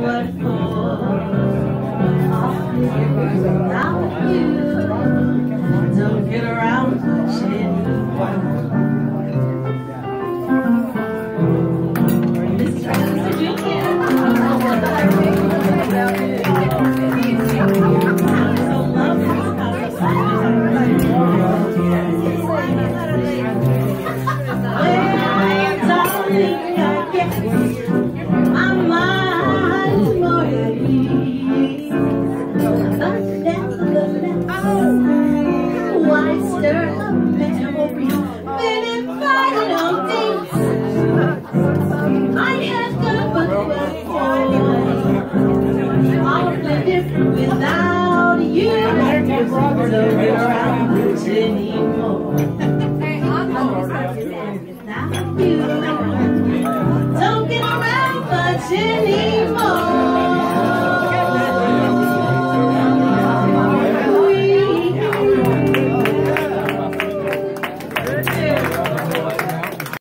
what for. Without you, don't get around much anymore. This is Mr. Junior. Without you, don't get around much anymore. Without you, don't get around much anymore.